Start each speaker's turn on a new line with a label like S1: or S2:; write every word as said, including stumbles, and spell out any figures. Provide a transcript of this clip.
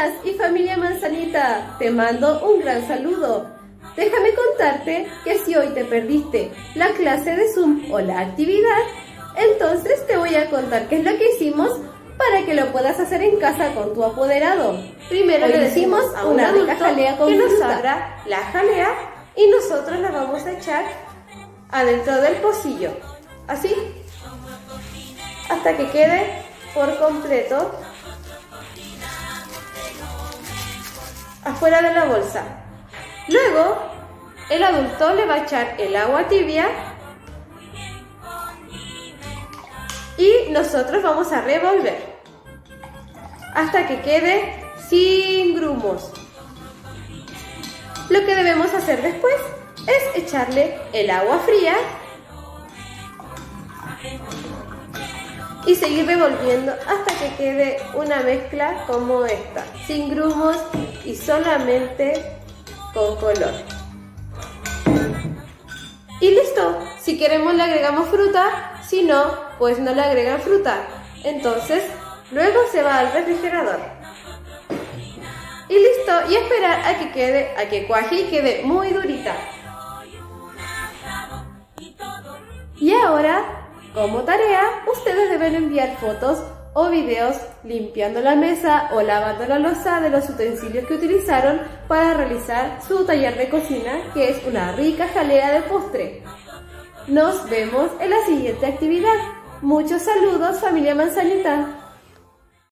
S1: días y familia Manzanita, te mando un gran saludo. Déjame contarte que si hoy te perdiste la clase de Zoom o la actividad, entonces te voy a contar qué es lo que hicimos para que lo puedas hacer en casa con tu apoderado. Primero hoy le decimos a un una rica jalea con que nos abra la jalea y nosotros la vamos a echar adentro del pocillo, así, hasta que quede por completo afuera de la bolsa. Luego, el adulto le va a echar el agua tibia y nosotros vamos a revolver hasta que quede sin grumos. Lo que debemos hacer después es echarle el agua fría y seguir revolviendo hasta que quede una mezcla como esta, sin grumos y solamente con color. Y listo. Si queremos le agregamos fruta, si no, pues no le agregan fruta. Entonces, luego se va al refrigerador. Y listo, y esperar a que quede, a que cuaje y quede muy durita. Y ahora, como tarea, ustedes deben enviar fotos o videos limpiando la mesa o lavando la loza de los utensilios que utilizaron para realizar su taller de cocina, que es una rica jalea de postre. Nos vemos en la siguiente actividad. Muchos saludos, familia Manzanita.